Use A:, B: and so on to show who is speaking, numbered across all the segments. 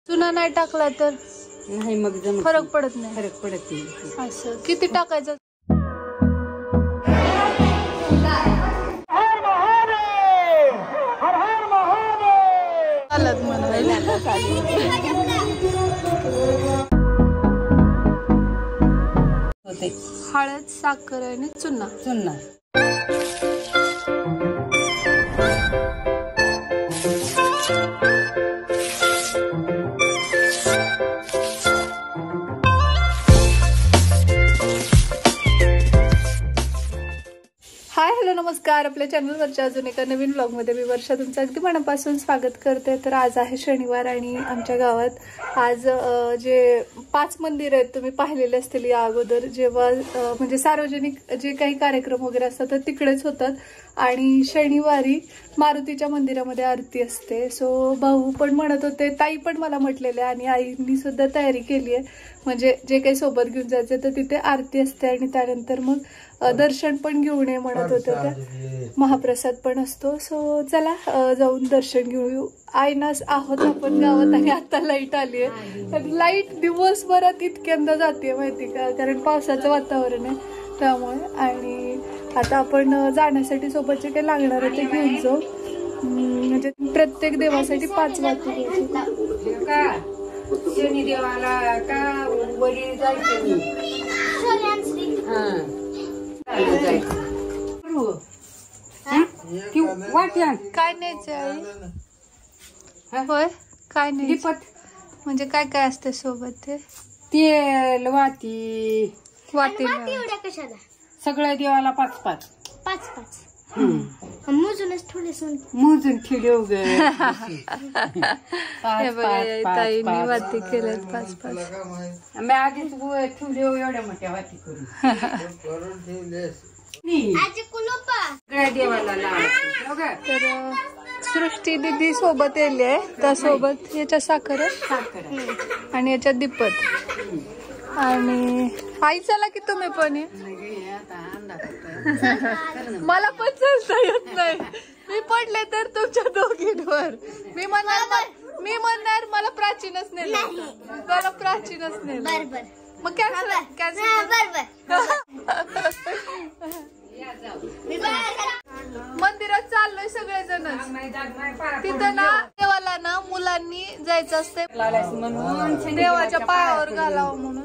A: चुना नाही टाकला तर
B: नाही मग जमत
A: फरक पडत नाही.
B: फरक पडत नाही.
A: असं किती टाकायचं? चालत म्हणायला
B: होते.
A: हळद, साखर आणि चुना.
B: चुना
A: हाय हॅलो नमस्कार. आपल्या चॅनलवरच्या अजून एका नवीन ब्लॉगमध्ये मी वर्षा तुमचं अगदी मनापासून स्वागत करते. तर आज आहे शनिवार आणि आमच्या गावात आज जे 5 मंदिर आहेत तुम्ही पाहिलेले असतील या अगोदर, जेव्हा म्हणजे सार्वजनिक जे काही कार्यक्रम वगैरे असतात तर तिकडेच होतात. आणि शनिवारी मारुतीच्या मंदिरामध्ये आरती असते. सो भाऊ पण म्हणत होते, ताई पण मला म्हटलेले आणि आईनी सुद्धा तयारी केली आहे, म्हणजे जे काही सोबत घेऊन जायचं तर तिथे आरती असते आणि त्यानंतर मग दर्शन पण घेऊन ये म्हणत होते. त्या महाप्रसाद पण असतो. सो चला जाऊन दर्शन घेऊ. आयनास आहोत आपण गावात आणि आता लाईट आली आहे. लाईट दिवसभरात इतक्यांदा जाते माहिती का, कारण पावसाचं वातावरण आहे त्यामुळे. आणि आता आपण जाण्यासाठी सोबत जे काही लागणार आहे ते घेऊन जाऊ. म्हणजे प्रत्येक देवासाठी 5 वाती
B: शनी देवाला का वरी जायचं.
A: काय न्यायचं आई? होय काय नाही म्हणजे काय काय असते सोबत? ते
B: तेल वाती सगळ्या देवाला 5-5
C: मोजूनच थोडेस
B: मोजून ठेवले
A: ताईंनी वाती केल्यात 5-5.
B: मी आधीच ठेवले एवढ्या मोठ्या वाती करून सगळ्या देवाला लावायचं.
A: तर सृष्टी दीदी सोबत येली आहे, त्यासोबत याच्या साखर आणि याच्यात दिपत. आणि आई चला की तुम्ही पण मला पण चालता येत नाही. मी पडले तर तुमच्या दोघींवर. मी म्हणणार मला प्राचीनच नाही, मला प्राचीनच नाही. मग मंदिरात चाललोय सगळेजण. तिथं ना देवाला ना मुलांनी जायचं असते म्हणून, देवाच्या पायावर घालावं म्हणून.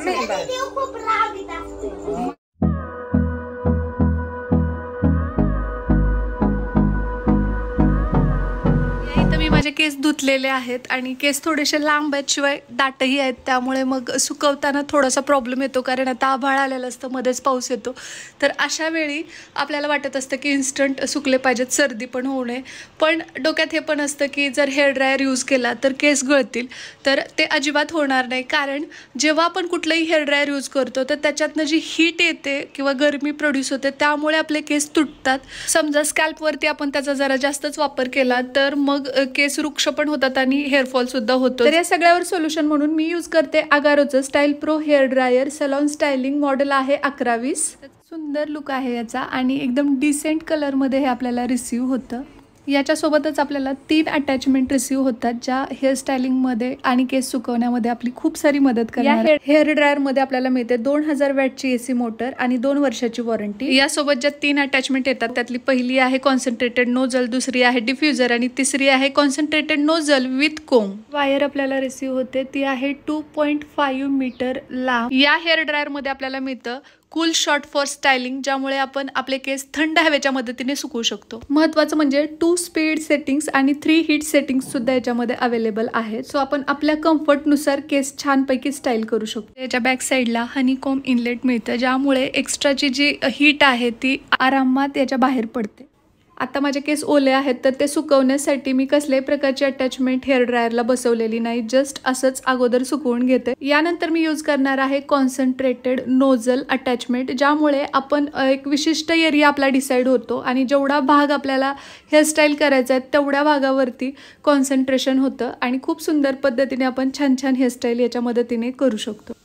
A: माझे केस धुतलेले आहेत आणि केस थोडेसे लांब आहेत, शिवाय दाटही आहेत. त्यामुळे मग सुकवताना थोडासा प्रॉब्लेम येतो, कारण आता आभाळ आलेलं असतं, मध्येच पाऊस येतो. तर अशा वेळी आपल्याला वाटत असतं की इन्स्टंट सुकले पाहिजेत, सर्दी पण होऊ नये. पण डोक्यात हे पण असतं की जर हेअर ड्रायर यूज केला तर केस गळतील. तर ते अजिबात होणार नाही, कारण जेव्हा आपण कुठलंही हेअर ड्रायर यूज करतो तर त्याच्यातनं जी हीट येते किंवा गरमी प्रोड्यूस होते, त्यामुळे आपले केस तुटतात. समजा स्कॅल्पवरती आपण त्याचा जरा जास्तच वापर केला तर मग केस वृक्ष पण होतात आणि हेअरफॉल सुद्धा होतो. तर या सगळ्यावर सोल्युशन म्हणून मी यूज करते अगारोचं style pro hair dryer. Salon styling model आहे 11-20. सुंदर लुक आहे याचा आणि एकदम डिसेंट कलर मध्ये हे आपल्याला रिसीव्ह होतं. याच्यासोबतच आपल्याला 3 अटॅचमेंट रिसीव्ह होतात, ज्या हेअर स्टायलिंग मध्ये आणि केस सुकवण्यामध्ये आपली खूप सारी मदत करणार. हेअर ड्रायर मध्ये आपल्याला मिळते 2000 वॅटची AC मोटर आणि 2 वर्षाची वॉरंटी. यासोबत ज्या 3 अटॅचमेंट येतात त्यातली पहिली आहे कॉन्सन्ट्रेटेड नोझल, दुसरी आहे डिफ्युजर आणि तिसरी आहे concentrated nozzle with comb. Wire आपल्याला रिसीव्ह होते, ती आहे 2.5 मीटर लांब. या हेअर ड्रायर मध्ये आपल्याला मिळतं कूल शॉट फॉर स्टायलिंग, ज्यामुळे आपण आपले केस थंड हवेच्या मदतीने सुकवू शकतो. महत्वाचं म्हणजे 2 स्पीड सेटिंग्स आणि 3 हीट सेटिंग्स सुद्धा याच्यामध्ये अवेलेबल आहेत. सो आपण आपल्या कम्फर्टनुसार केस छानपैकी स्टाईल करू शकतो. याच्या बॅक साईडला हनीकॉम इनलेट मिळतं, ज्यामुळे एक्स्ट्राची जी हीट आहे ती आरामात याच्या बाहेर पडते. आता माझे केस ओले आहेत तर ते सुकवण्यासाठी मी कसल्याही प्रकारची अटॅचमेंट हेअर ड्रायरला बसवलेली नाही, जस्ट असंच अगोदर सुकवून घेते. यानंतर मी यूज करणार आहे कॉन्सन्ट्रेटेड नोझल अटॅचमेंट, ज्यामुळे आपण एक विशिष्ट एरिया आपला डिसाईड होतो आणि जेवढा भाग आपल्याला हेअरस्टाईल करायचा आहे तेवढ्या भागावरती कॉन्सन्ट्रेशन होतं आणि खूप सुंदर पद्धतीने आपण छान छान हेअरस्टाईल याच्या मदतीने करू शकतो.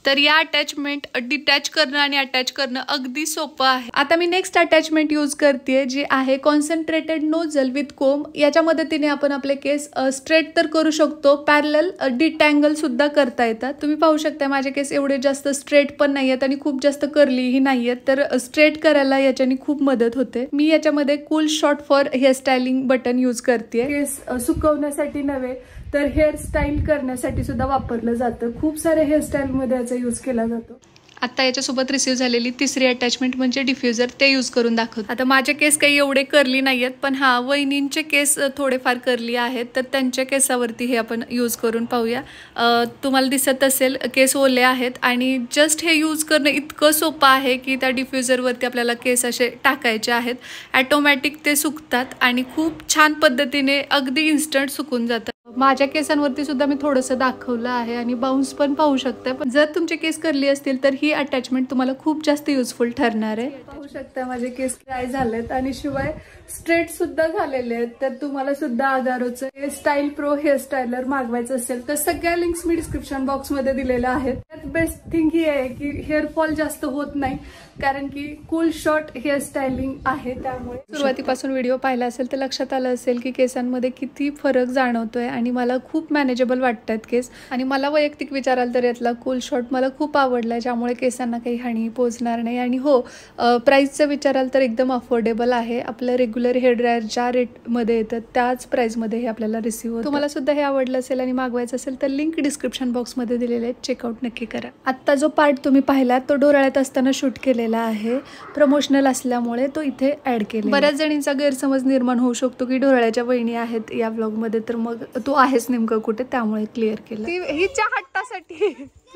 A: तर या अटॅचमेंट डिटॅच करणं आणि अटॅच करणं अगदी सोपं आहे. आता मी नेक्स्ट अटॅचमेंट यूज करते जी आहे कॉन्सन्ट्रेटेड नोझल विथ कोम. याच्या मदतीने आपण आपले केस स्ट्रेट तर करू शकतो, पॅरलल डिटँगल सुद्धा करता येतात. तुम्ही पाहू शकता माझे केस एवढे जास्त स्ट्रेट पण नाही आहेत आणि खूप जास्त कर्लीही नाही आहेत, तर स्ट्रेट करायला याच्याने खूप मदत होते. मी याच्यामध्ये cool shot for hairstyling button use करते. केस सुकवण्यासाठी नव्हे तर हेअरस्टाईल करण्यासाठी सुद्धा वापरलं जातं. खूप साऱ्या हेअरस्टाईलमध्ये याचा यूज केला जातो. आता याच्यासोबत रिसीव्ह झालेली तिसरी अटॅचमेंट म्हणजे डिफ्युजर, ते यूज करून दाखवतो. आता माझे केस काही एवढे कर्ली नाही आहेत, पण हा वहिनींचे केस थोडेफार कर्ली आहेत, तर त्यांच्या केसावरती हे आपण यूज करून पाहूया. तुम्हाला दिसत असेल केस ओले आहेत आणि जस्ट हे यूज करणं इतकं सोपं आहे की त्या डिफ्युजरवरती आपल्याला केस असे टाकायचे आहेत. ॲटोमॅटिक ते सुकतात आणि खूप छान पद्धतीने अगदी इन्स्टंट सुकून जातात. माझ्या केसांवरती सुद्धा मी थोडंसं दाखवलं आहे आणि बाउन्स पण पाहू शकता. पण जर तुमचे केस कर्ली असतील तर ही अटॅचमेंट तुम्हाला खूप जास्त युजफुल ठरणार आहे. पाहू शकता माझे केस ड्राय झालेत आणि शिवाय स्ट्रेट सुद्धा झालेले आहेत. तर तुम्हाला सुद्धा अगारोचं स्टाईल प्रो हेअरस्टायलर मागवायचं असेल तर सगळ्या लिंक्स मी डिस्क्रिप्शन बॉक्स मध्ये दिलेल्या आहेत. त्यात बेस्ट थिंग ही आहे की हेअरफॉल जास्त होत नाही, कारण की कूल शॉर्ट हेअरस्टायलिंग आहे. त्यामुळे सुरुवातीपासून व्हिडिओ पाहिला असेल तर लक्षात आलं असेल की केसांमध्ये किती फरक जाणवतोय आणि मला खूप मॅनेजेबल वाटतात केस. आणि मला वैयक्तिक विचाराल तर यातला कूल शॉर्ट मला खूप आवडलाय, ज्यामुळे केसांना काही हानी पोचणार नाही. आणि हो, प्राइसचं विचाराल तर एकदम अफोर्डेबल आहे. आपलं रेग्युलर हेअर ड्रायर ज्या रेटमध्ये येतं त्याच प्राइसमध्ये हे आपल्याला रिसीव्ह होतं. तुम्हाला सुद्धा हे आवडलं असेल आणि मागवायचं असेल तर लिंक डिस्क्रिप्शन बॉक्समध्ये दिलेले आहेत, चेकआउट नक्की करा. आत्ता जो पार्ट तुम्ही पाहिलात तो डोराळ्यात असताना शूट केलेला आहे. प्रमोशनल असल्यामुळे तो इथे ऍड केला. बऱ्याच जणींचा गैरसमज निर्माण होऊ शकतो की डोराळ्याच्या वहिनी आहेत या व्लॉगमध्ये, तर मग तो आहेच नेमकं कुठे, त्यामुळे क्लिअर केलं. हिच्या हट्टासाठी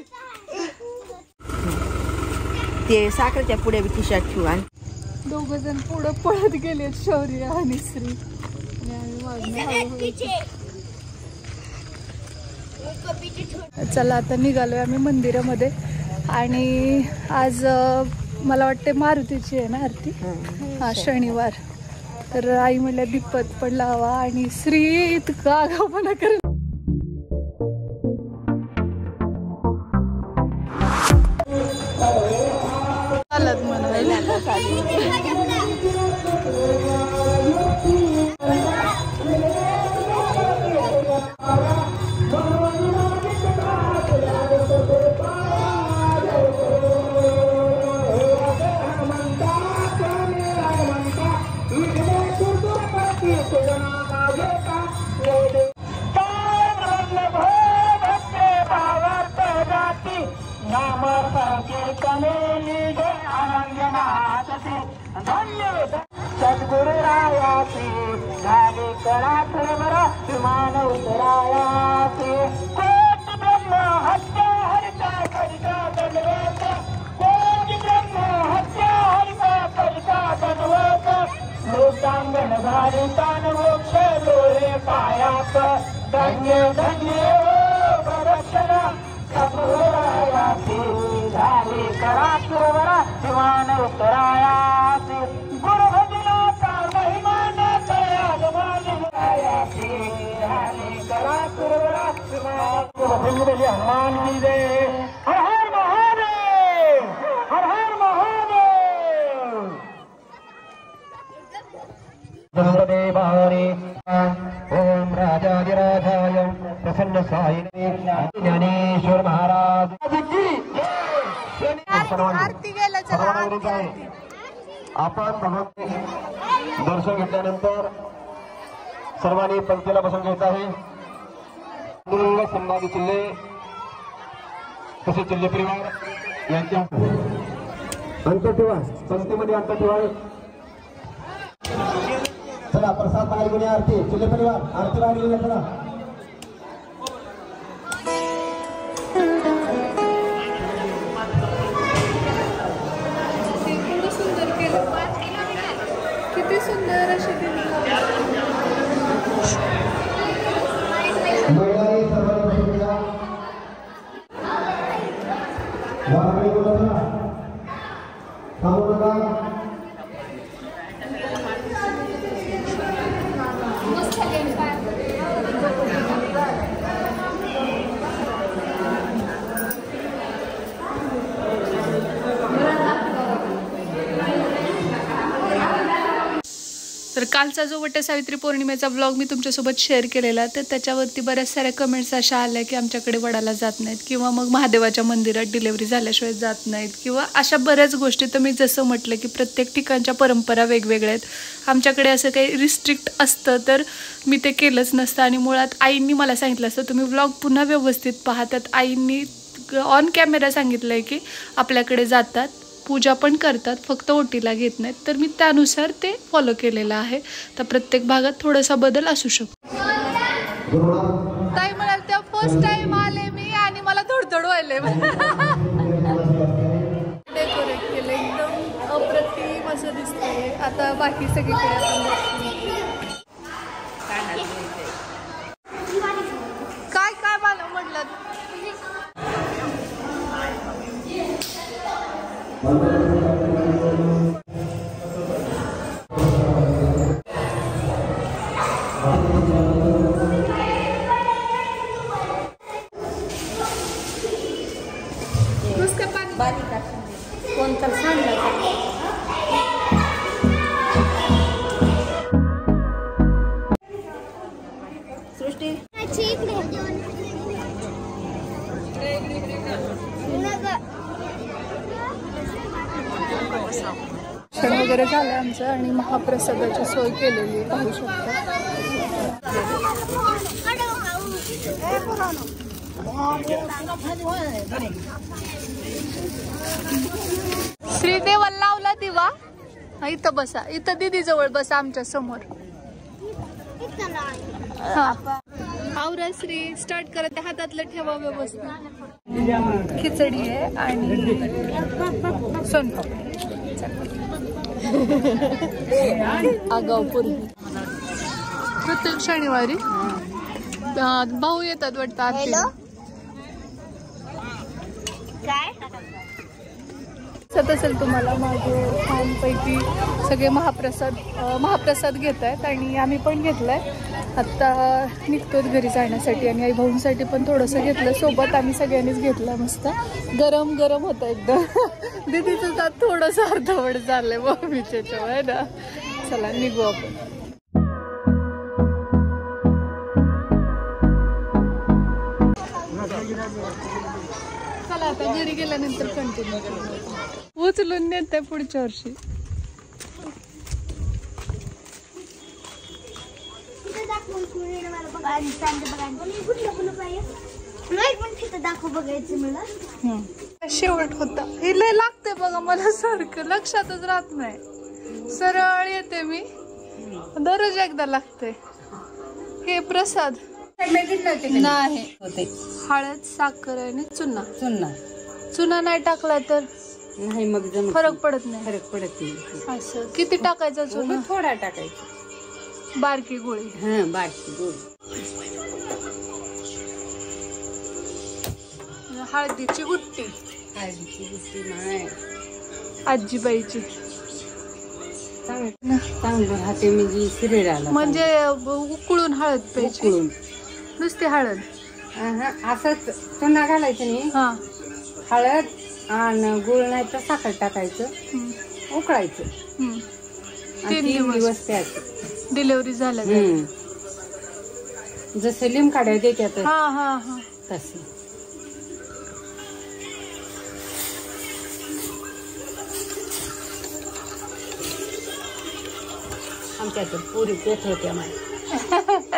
B: ते साखरेच्या पुढे टी शर्ट ठेवून
A: दोघ जण पुढे पळत गेले, शौर्य आणि श्री. चला आता निघालोय आम्ही मंदिरामध्ये आणि आज मला वाटते मारुतीची आहे ना आरती. हा शनिवार, तर आई म्हणल्या दीपत पण लावा आणि श्री इतका आगाऊपणा कर. चालत
C: सद्गुरुरायाचे झाले करा बरा विमान उतरायाचे कोट ब्रह्म हत्या हरिता करिता दंडवत कोट ब्रह्म हत्या हरिता करिता दंडवत लोकांगण झाले तान मोक्ष लोळे पायात धन्य धन्य प्रदक्षिणा सद्गुरुरायाचे झाले करा बरा विमान उतरायाचे गुरु भजनाचा महिमान हनुमान जी दे. हर हर महादेव, हर हर महादेव. देवारे ओम राजाधिराजाय प्रसन्न साईने ज्ञानेश्वर महाराज आपण भगवंत दर्शन घेतल्यानंतर सर्वांनी पंक्तीला बसून घ्यायचं आहे. पांडुरंग संभाजी चिल्ले तसे चिल्ले परिवार यांच्या अंतर ठेवा, पंक्तीमध्ये अंतर ठेवा. चला प्रसाद बाहेर घेऊन आरती चिल्ले परिवार आरती बाहेर घेऊन चला.
A: किती सुंदर अशी कालचा जो वटसावित्री पौर्णिमेचा व्लॉग मी तुमच्यासोबत शेअर केलेला, तर त्याच्यावरती बऱ्याच साऱ्या कमेंट्स अशा आल्या की आमच्याकडे वडाला जात नाहीत किंवा मग महादेवाच्या मंदिरात डिलेवरी झाल्याशिवाय जात नाहीत किंवा अशा बऱ्याच गोष्टी. तर मी जसं म्हटलं की प्रत्येक ठिकाणच्या परंपरा वेगवेगळ्या आहेत. आमच्याकडे असं काही रिस्ट्रिक्ट असतं तर मी ते केलंच नसतं. आणि मुळात आईंनी मला सांगितलं असतं, तुम्ही व्लॉग पुन्हा व्यवस्थित पहा. त्यात आईंनी ऑन कॅमेरा सांगितलं आहे की आपल्याकडे जातात, पूजा पण करतात, फक्त ओटीला घेत नाहीत. तर मी त्यानुसार ते फॉलो केलेलं आहे. तर प्रत्येक भागात थोडासा बदल असू शकतो. ताई म्हणाल त्या फर्स्ट टाइम आले मी आणि मला थोडं व्हायलंय. डेकोरेट केलं एकदम अप्रतिम असं दिसतंय. आता बाकी सगळीकडे काय काय मला म्हटलं
B: कोणतं सांगलं सृष्टी
A: क्षण वगैरे झालं आमचं आणि महाप्रसादाची सोय केलेली पाहू शकता. श्रीदेवाला लावला दिवा. इथं बसा, इथं दीदी जवळ बसा आमच्या समोर. आवरा श्री स्टार्ट करत हातातलं ठेवा व्यवस्थित. खिचडी आहे आणि सोनपापडी. आगाऊ पूर्वी प्रत्येक शनिवारी भाऊ येतात वाटतं आरतीला. असेल तुम्हाला मागे छानपैकी सगळे महाप्रसाद घेत आहेत आणि आम्ही पण घेतलाय. आत्ता निघतोच घरी जाण्यासाठी आणि आई भाऊंसाठी पण थोडंसं घेतलं सोबत. आम्ही सगळ्यांनीच घेतलं. मस्त गरम गरम होतं एकदम. दीदीचं दात थोडंसं अर्धवट झालंय मम्मीच्या आहे ना. चला निघू आपण. चला आता घरी गेल्यानंतर कंटिन्यू उचलून नेते पुढच्या वर्षी. शेवट होता हे लय लागते बघा मला सारखं लक्षातच राहत नाही. सरळ येते मी दररोज एकदा लागते. हे प्रसाद नाही, हळद साखर आणि चुना. चुना नाही टाकला तर
B: नाही मग
A: फरक पडत नाही.
B: फरक पडत नाही.
A: असं किती टाकायचा चुना?
B: थोडा टाकायचा.
A: बारकी गोळी.
B: हा बारकी गोळी.
A: हळदीची गुट्टी.
B: हळदीची गुट्टी नाही
A: आजीबाईची.
B: चांगलं राहते म्हणजे शरीराला.
A: म्हणजे उकळून हळद प्यायची. नुसती हळद
B: असंच चुना घालायचं नाही.
A: हा
B: हळद आणि गुळ नाही तर साखर टाकायचं, उकळायचं. 3 दिवस प्यायचं.
A: डिलेव्हरी झाल्या
B: जसं लिंबकाड्या देतात तसं. आमच्या तर पुरी पेट होत्या माझ्या.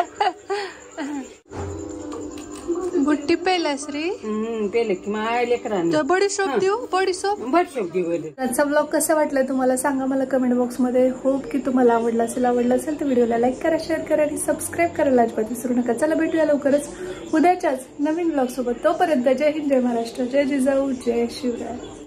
A: गुट्टी पेला श्री
B: पेले की माझ्या लेकरांना
A: बडीशोप देऊ. बडीशोप
B: देऊ.
A: आजचा ब्लॉग कसा वाटला तुम्हाला सांगा मला कमेंट बॉक्स मध्ये. होप की तुम्हाला आवडला असेल तर व्हिडिओला लाईक करा, शेअर करा आणि सबस्क्राईब करायला अजिबात विसरू नका. चला भेटूया लवकरच उद्याच्याच नवीन ब्लॉग सोबत. तोपर्यंत जय हिंद, जय महाराष्ट्र, जय जिजाऊ, जय शिवराय.